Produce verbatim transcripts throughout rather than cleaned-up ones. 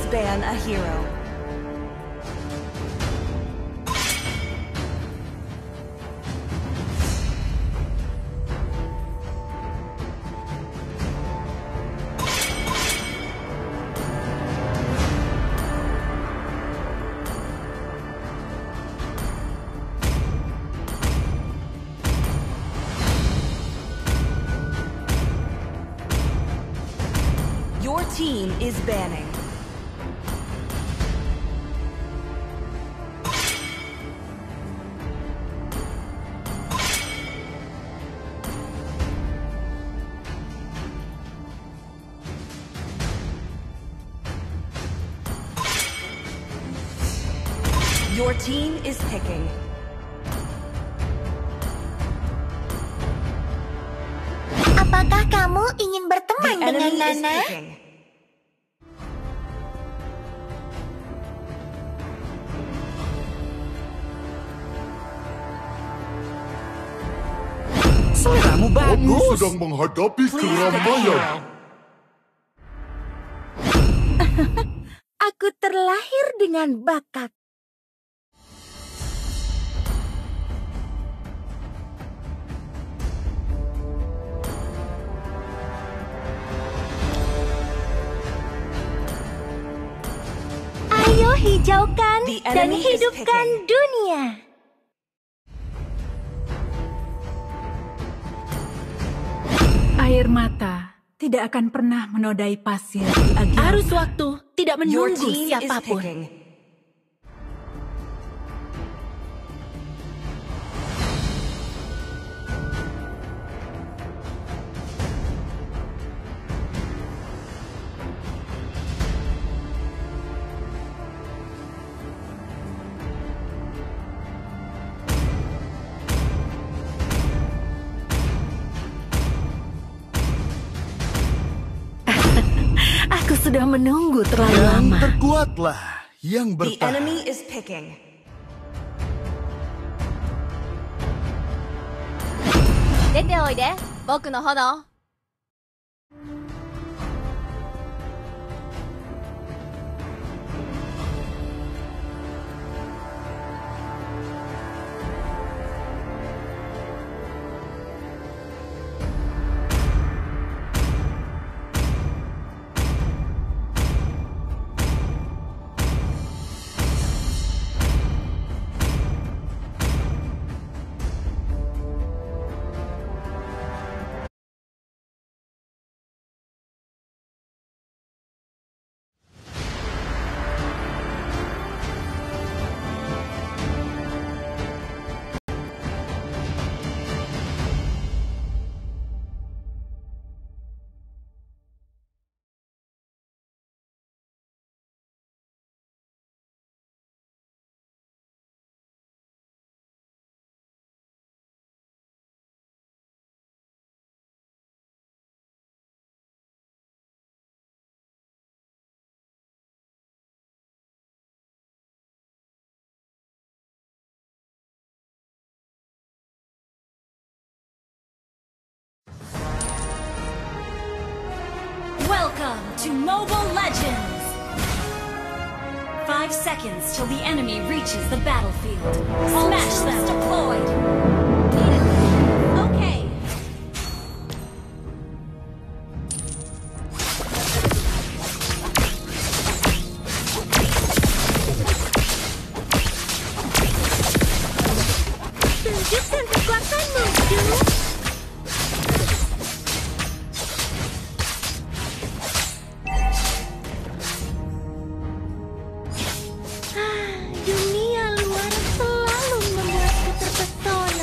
ban a hero. Your team is banning. Your team is picking. Apakah kamu ingin The berteman dengan enemy is Nana? picking. Seleramu Kamu bagus. sedang menghadapi Please pick a keramaian. hero. Aku terlahir dengan bakat. Ayo hijaukan The dan enemy is hidupkan picking. dunia. Air mata tidak akan pernah menodai pasir di Agia. Arus waktu tidak Your menunggu team is siapapun. picking. Aku sudah menunggu terlalu Yang lama. terkuatlah yang The bertahan. enemy is picking. 出ておいで、僕の炎。 Welcome to Mobile Legends! Five seconds till the enemy reaches the battlefield. Smash them! Deployed! Okay. Tunjukkan kekuatanmu, Ju. Ah, dunia luar selalu membuatku terpesona.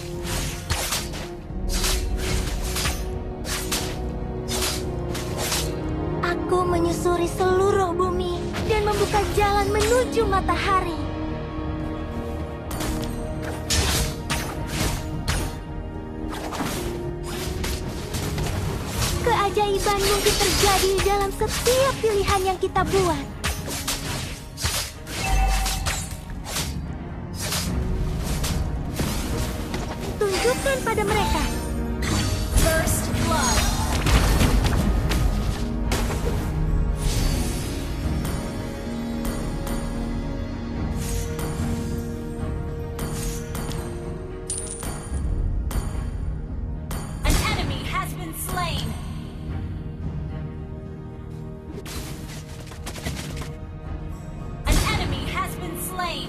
Aku menyusuri seluruh bumi dan membuka jalan menuju matahari. Keajaiban mungkin terjadi dalam setiap pilihan yang kita buat. Tunjukkan pada mereka. First blood. slain. An enemy has been slain.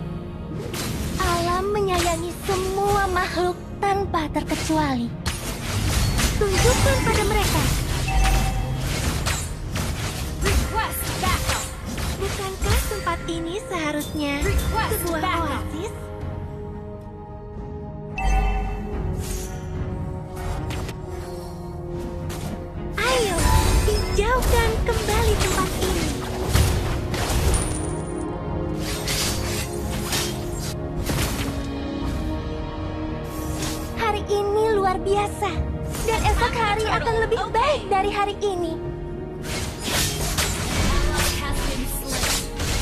Alam menyayangi semua makhluk tanpa terkecuali. Tunjukkan pada mereka. Request backup. Bukankah tempat ini seharusnya Request sebuah backup. oasis? Ayo, hijaukan kembali tempat ini. Hari ini luar biasa, dan esok hari akan lebih baik dari hari ini. Ally has been slain.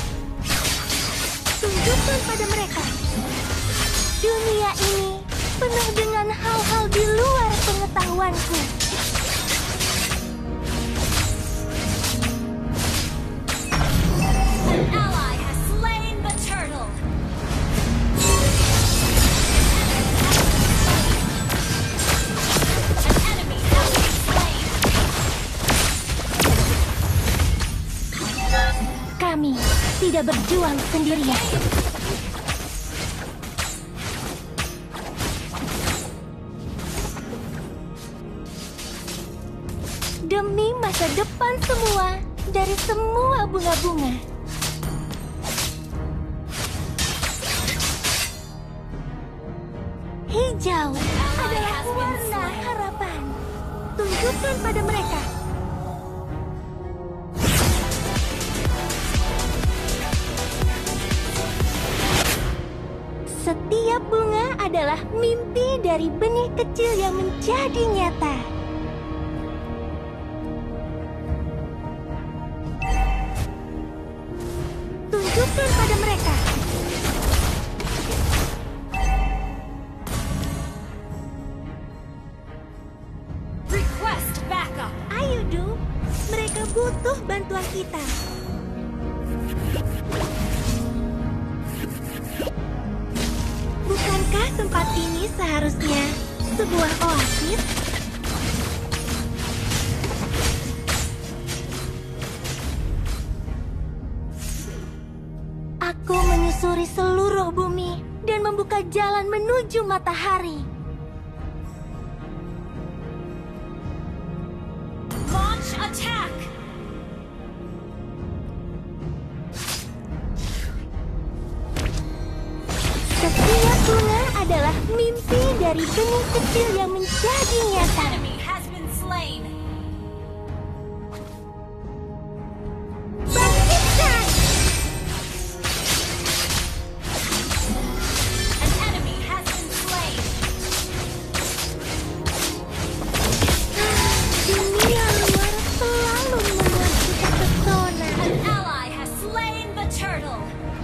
Tunjukkan pada mereka. Dunia ini penuh dengan hal-hal di luar pengetahuanku. An ally has slain the turtle. An enemy has been slain. Kami tidak berjuang sendirian. Demi masa depan semua dari semua bunga-bunga. Hijau adalah warna harapan. Tunjukkan pada mereka. Setiap bunga adalah mimpi dari benih kecil yang menjadi nyata. Tunjukkan pada mereka. Request backup. Ayo, Du. Mereka butuh bantuan kita. Bukankah tempat ini seharusnya sebuah oasis? Aku menyusuri seluruh bumi dan membuka jalan menuju matahari. Launch attack. Setiap bunga adalah mimpi dari benih kecil yang menjadi nyata. Enemy has been slain. Bangkitkan! An enemy has been slain. Dunia luar selalu membuat kita terpesona. An ally has slain the turtle.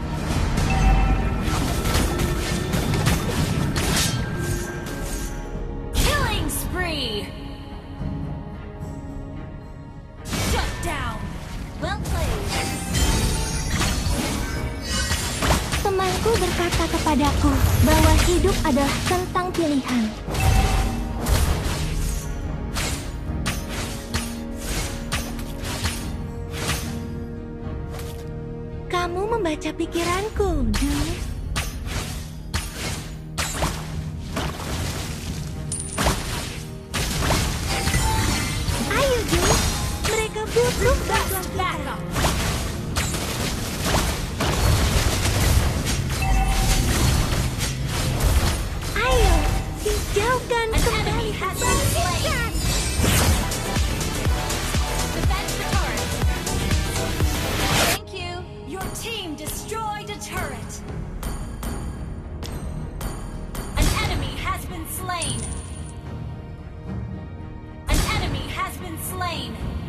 Killing spree. Shut down. Well played. Temanku berkata kepadaku bahwa hidup adalah tentang pilihan. Kamu membaca pikiranku, Du. Ayo, Du. Mereka butuh bantuan kita. Backup. Ayo, hijaukan An kembali enemy has been slain. kebaikan. Defend the turret. Thank you. Your team destroyed a turret. An enemy has been slain. An enemy has been slain.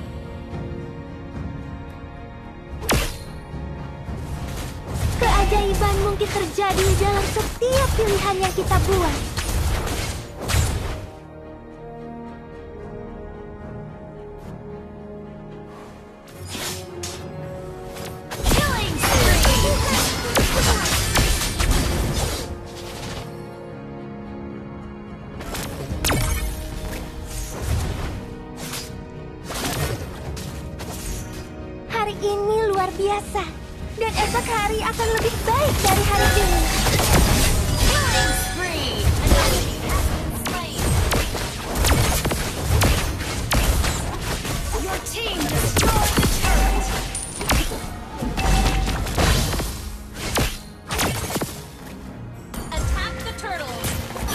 Keajaiban mungkin terjadi dalam setiap pilihan yang kita buat. Killing spree. ini luar biasa. Dan esok hari akan lebih baik dari hari ini. Killing spree! An enemy has been slain. Your team destroyed the turret. Attack the turtles.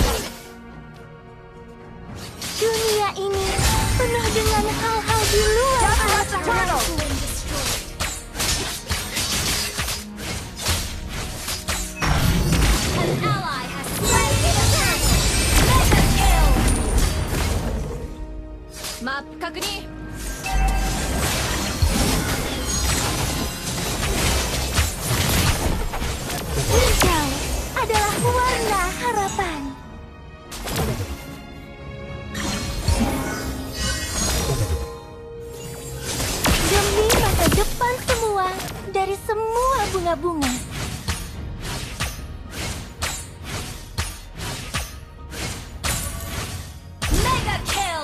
Dunia ini penuh dengan hal-hal di luar pengetahuanku. An ally has slain the turret. Mega kill. Map 確認. Hijau adalah warna harapan. Demi masa depan semua dari semua bunga-bunga. Mega kill.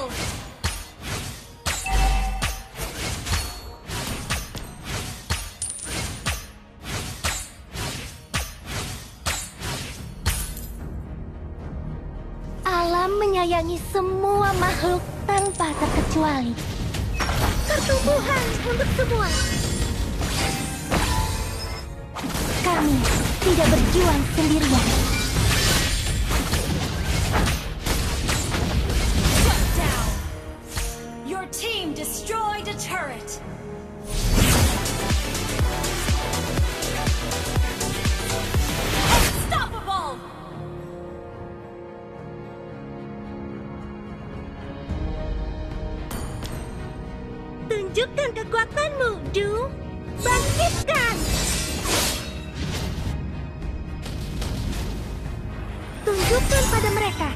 Alam menyayangi semua makhluk tanpa terkecuali. Pertumbuhan untuk semua. Kami tidak berjuang sendirian. Shut down. Your team destroyed a turret. Unstoppable. Tunjukkan kekuatanmu, Du. Bangkitkan! Tunjukkan pada mereka.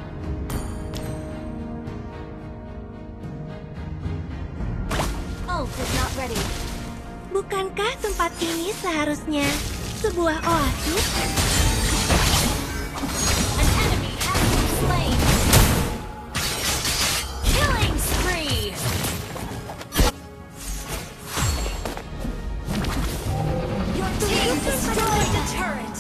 Ult is not ready. Bukankah tempat ini seharusnya sebuah oasis? An enemy has been slain. Killing spree. Your team destroyed the turret.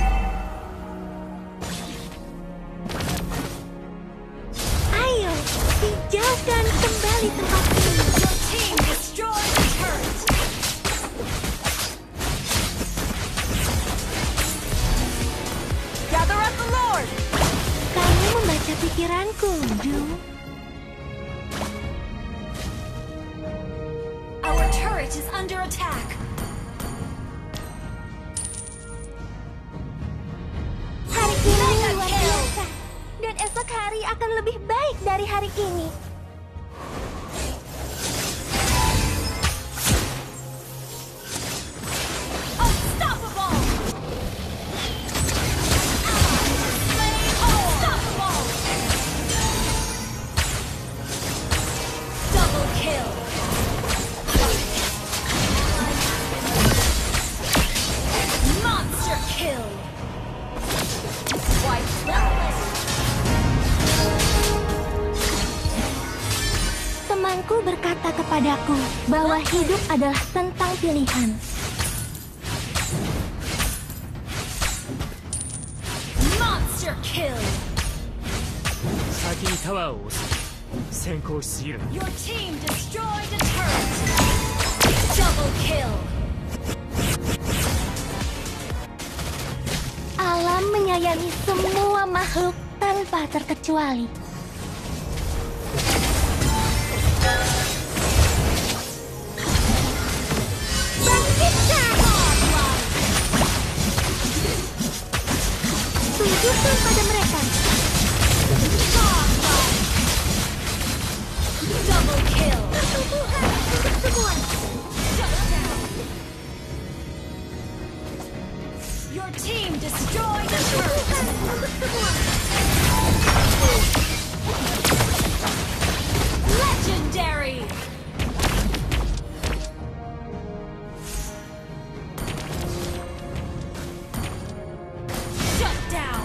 Ayo, hijaukan kembali tempat ini. Your team destroyed the turret. Gather up the Lord! Kamu membaca pikiranku, Du. Our turret is under attack. Hari ini luar biasa. Dan esok hari akan lebih baik dari hari ini. Unstoppable. Unstoppable. Double kill. Monster kill. Quite flawless. Temanku berkata kepadaku bahwa hidup adalah tentang pilihan. Monster kill. 先にタワーを押す。先行しすぎる。 Your team destroyed a turret. Double kill. Alam menyayangi semua makhluk tanpa terkecuali. Bangkitkan! Tunjukkan pada mereka. Double kill. Pertumbuhan untuk semua. Shut down. Your team destroyed a turret. Pertumbuhan untuk semua. Legendary. Shut down.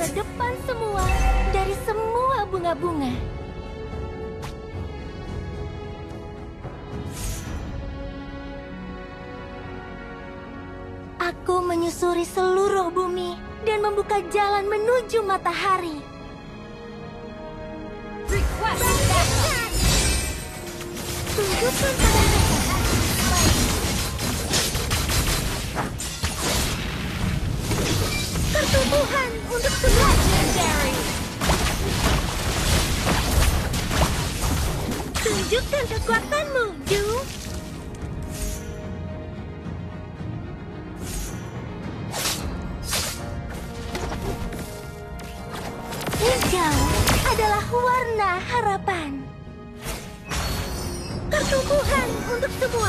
terdepan semua dari semua bunga-bunga. Aku menyusuri seluruh bumi dan membuka jalan menuju matahari. Request backup. Tunjukkan pada mereka. Pertumbuhan untuk semua. Legendary. Tunjukkan kekuatanmu, Ju. Hijau adalah warna harapan. Pertumbuhan untuk semua.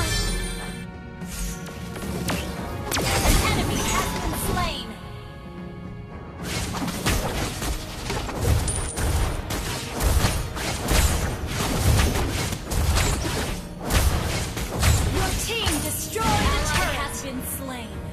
An enemy has been slain. Your team destroyed a turret. Has been slain.